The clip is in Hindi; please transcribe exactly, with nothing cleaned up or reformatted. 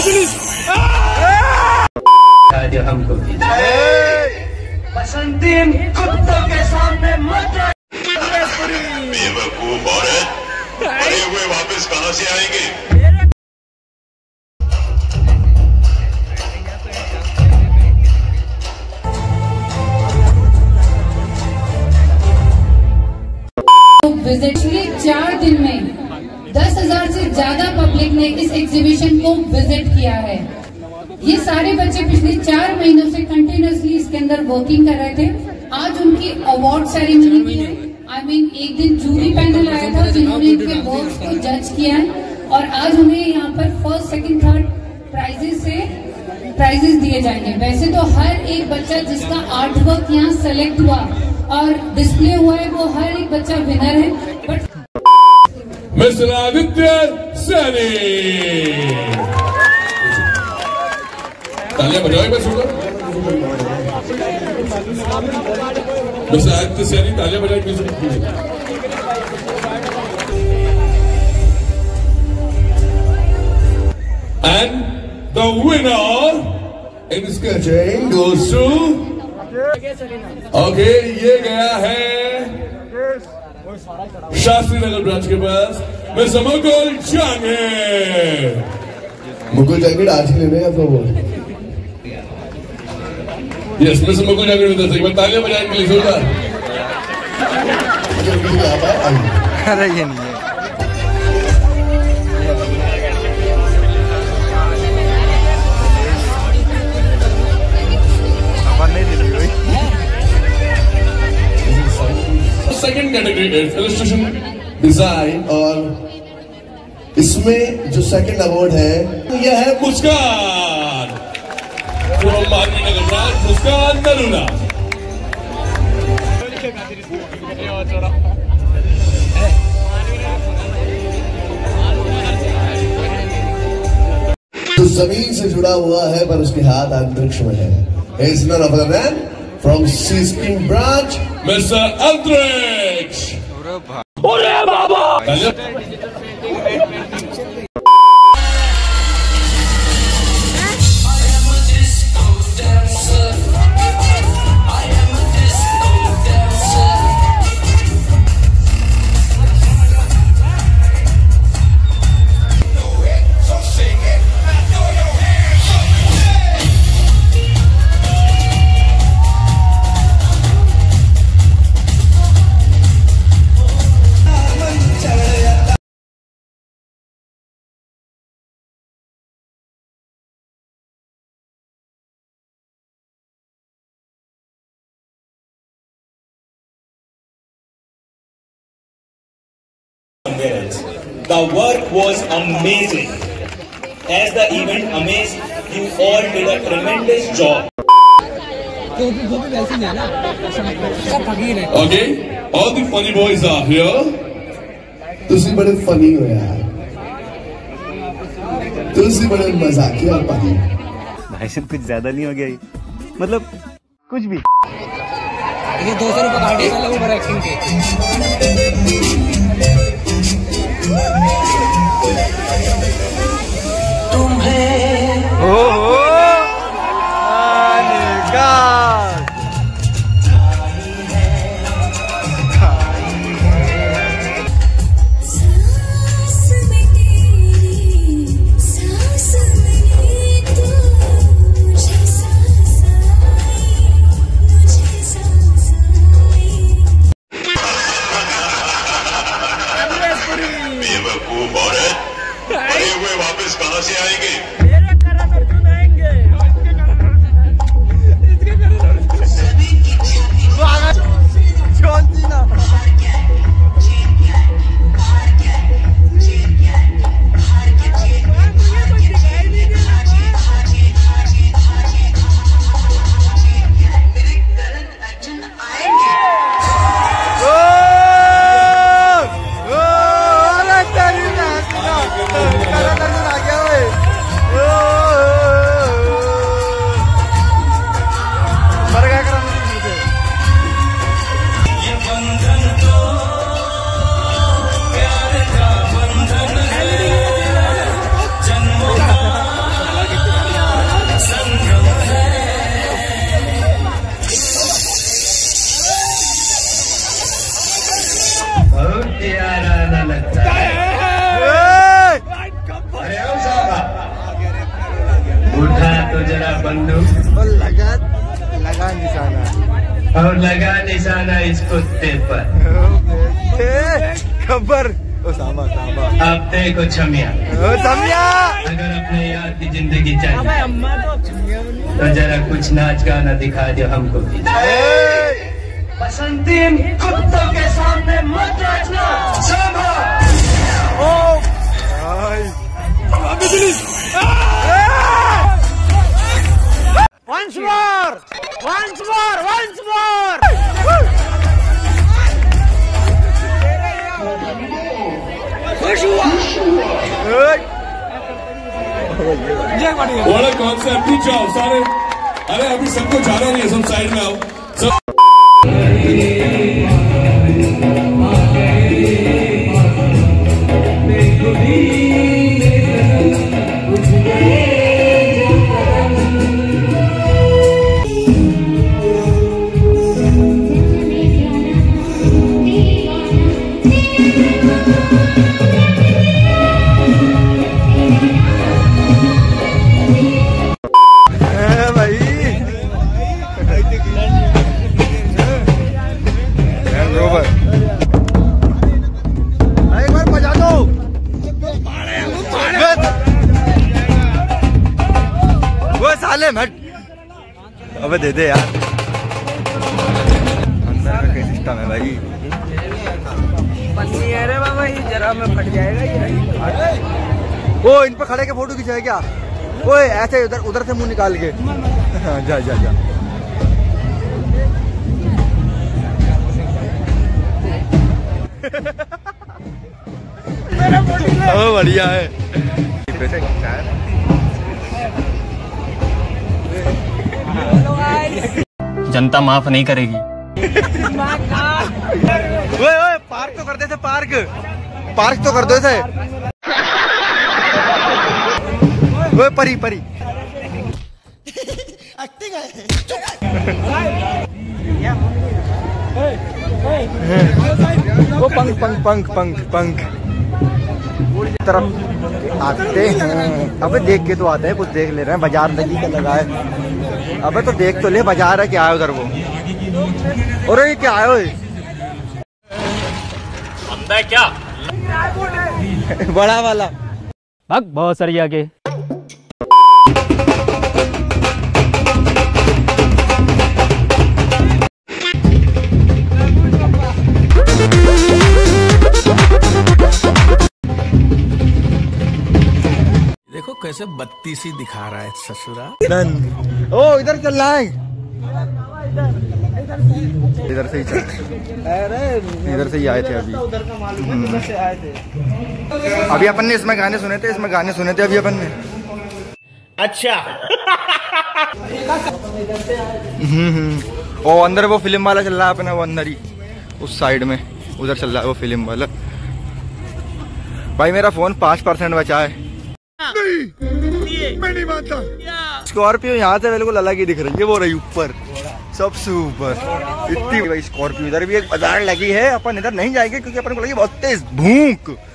हमको बसंतीन कुत्तों के सामने मत बेवकूफ औरत, मरे हुए वापस कहाँ से आएंगे? पिछले चार दिन में दस हजार से ज्यादा पब्लिक ने इस एग्जीबिशन को विजिट किया है। ये सारे बच्चे पिछले चार महीनों से कंटिन्यूसली इसके अंदर वर्किंग कर रहे थे। आज उनकी अवार्ड सेरेमनी भी है। आई मीन एक दिन जूरी पैनल आया था जिन्होंने इनके वर्क्स को जज किया है और आज उन्हें यहाँ पर फर्स्ट सेकंड थर्ड प्राइजेस से प्राइजेस दिए जाएंगे। वैसे तो हर एक बच्चा जिसका आर्ट वर्क यहाँ सेलेक्ट हुआ और डिस्प्ले हुआ है वो हर एक बच्चा विनर है। बट मिस्टर आदित्य सैनी, तालियां बजाओ बस सुनो। मिस्टर आदित्य सैनी, तालियां बजाओ बस सुनो। And the winner in sketching goes to okay, ये गया है शास्त्री नगर ब्रांच के पास मिस्टर मुकुल जांगीर। मुकुल जांगीर आज ही लेने आपका वो। Yes, mister Mukul Jangir with us. एक बार तालियां बजाएं प्लीज जोरदार। अरे ये नहीं है। सेकेंड कैटेगरी इलस्ट्रेशन डिजाइन और इसमें जो सेकंड अवार्ड है यह है मुस्कान मुस्कान नरूला। जो जमीन से जुड़ा हुआ है पर उसके हाथ अंतरिक्ष में है। Is none other than from Siskin branch, Mister Antrix. Ore baba! The work was amazing. As the event amazed, you all did a tremendous job. Okay, all the funny boys are here. तुसी बड़े funny हो यार। तुसी बड़े मजाकी और funny। भाई साहब कुछ ज्यादा नहीं हो गया ये? मतलब कुछ भी। ये दो सौ रुपए गाड़ी वाला ऊपर एक्टिंग के। तुम्हें ओ हो आनेगा सांस में तेरी सांस में तू मुझे सांस आई मुझे सांस आई। बेवकूफ औरत, मरे हुए वापस कहाँ से आएंगे? ये बंद और लगा निशाना इस कुत्ते पर। खबर सामा सामा। अब देखो छमिया, छमिया अगर अपने यार की जिंदगी चाहिए तो जरा कुछ नाच गाना दिखा दो हमको भी। बसंतीन कुत्तों के सामने मत नाचना। Once more! Once more! Once more! What a concept! Good job, सारे। अरे अभी सबको जाना नहीं है, सब साइड में आओ। सब अबे दे दे यार। अंदर का क्या सिस्टम है भाई? पन्नी है रे बाबा, ये जरा में फट जाएगा ये। ओ इन पे खड़े के फोटो खिंचाए क्या? ओए ऐसे उधर उधर से मुंह निकाल के। जा जा जा। ओ बढ़िया है। जनता माफ नहीं करेगी। ओए ओए पार्क तो कर दे थे, पार्क पार्क तो कर दो थे। ओए परी परी एक्टिंग है। वो पंख पंख पंख पंख पंख तरफ आते हैं। अबे देख के तो आते हैं, कुछ देख ले रहे हैं। बाजार नदी का लगा है। अबे तो देख तो ले, बाजार है क्या है उधर वो। और ये क्या है ओए? अंदर क्या बड़ा वाला भाग बहुत सारी आगे। देखो कैसे बत्तीसी दिखा रहा है ससुरा। ओ इधर चल रहा है, इधर से ही चल, इधर से ही आए थे अभी। अभी अपन ने इसमें गाने सुने थे, इसमें गाने सुने थे अभी अपन ने। अच्छा। ओ अंदर वो फिल्म वाला चल रहा है अपना, वो अंदर ही उस साइड में उधर चल रहा है वो फिल्म वाला। भाई मेरा फोन पाँच परसेंट बचा है। नहीं, मैं नहीं मानता। स्कॉर्पियो यहाँ से बिल्कुल अलग ही दिख रही है, वो रही ऊपर सबसे ऊपर इतनी। भाई स्कॉर्पियो इधर भी एक बाजार लगी है, अपन इधर नहीं जाएंगे क्योंकि अपन को लगी बहुत तेज भूख।